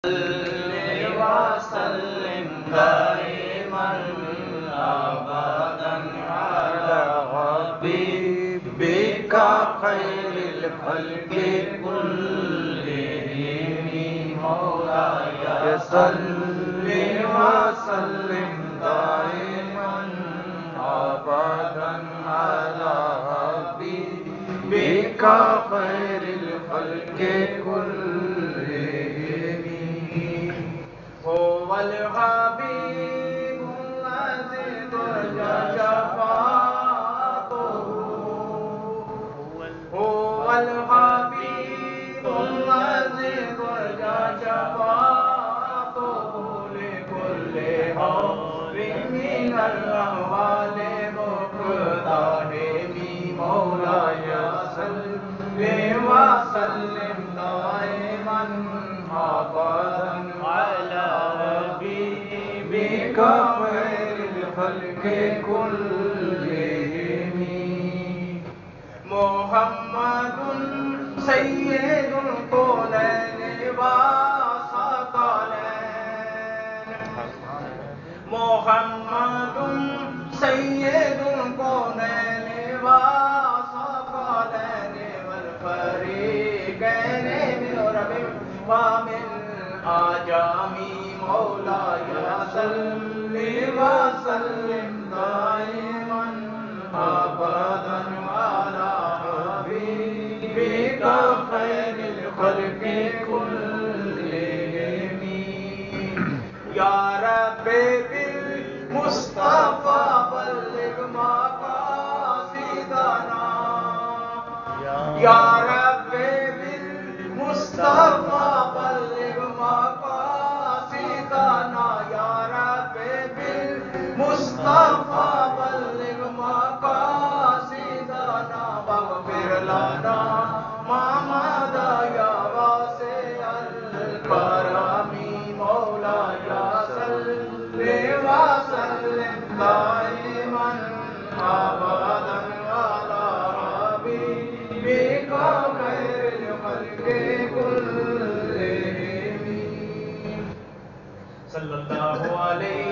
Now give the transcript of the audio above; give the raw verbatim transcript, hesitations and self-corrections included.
وسلم دائما ابدا على حبيبك خير الخلق كلهم مولاي صل وسلم دائما ابدا على حبيبك خير الخلق كلهم هو الحبيب الذي ترجى شفاعته هو الحبيب الذي ترجى شفاعته لكل حور من الأهوال مقتحم مولاي صل وسلم دائما أبدا على حبيبك خير الخلق كلهم محمد سيد الكونين والثقلين محمد سيد الكونين والثقلين والفريقين من رب ومن آجامي مولاي صل وسلم دائما أبدا على حبيبك خير الخلق كلهم يا رب بالمصطفى بلغ مقاصدنا يا رب بالمصطفى بلغ مقاصدنا يا رب بالمصطفى بلغ مقاصدنا واغفر لنا ما مضى يا واسع الكرم مولاي صل وسلم دائما ابدا على حبيبك خير الخلق كلهم صلی اللہ علیہ